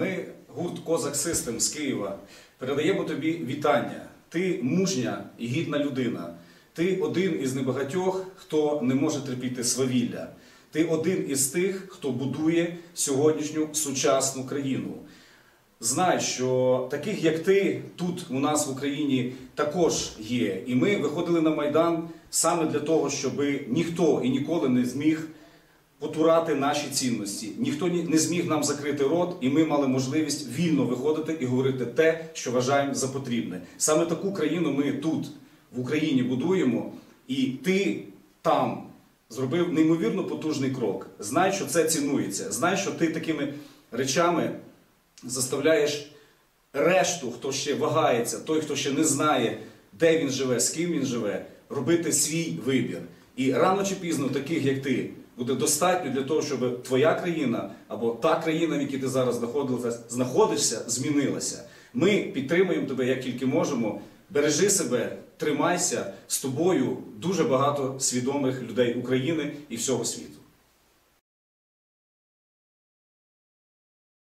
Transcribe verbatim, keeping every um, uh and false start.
ми, гурт Козак Систем з Києва, передаємо тобі вітання. Ти мужня і гідна людина. Ти один із небагатьох, хто не може терпіти свавілля. Ти один із тих, хто будує сьогоднішню сучасну країну. Знай, що таких, як ти, тут у нас в Україні також є. І ми виходили на Майдан саме для того, щоб ніхто і ніколи не зміг потурати наші цінності. Ніхто не зміг нам закрити рот, і ми мали можливість вільно виходити і говорити те, що вважаємо за потрібне. Саме таку країну ми тут, в Україні, будуємо, і ти там зробив неймовірно потужний крок. Знай, що це цінується. Знай, що ти такими речами заставляєш решту, хто ще вагається, той, хто ще не знає, де він живе, з ким він живе, робити свій вибір. І рано чи пізно таких, як ти, буде достатньо для того, щоб твоя країна або та країна, в якій ти зараз знаходишся, змінилася. Ми підтримуємо тебе, як тільки можемо. Бережи себе, тримайся, з тобою дуже багато свідомих людей України і всього світу.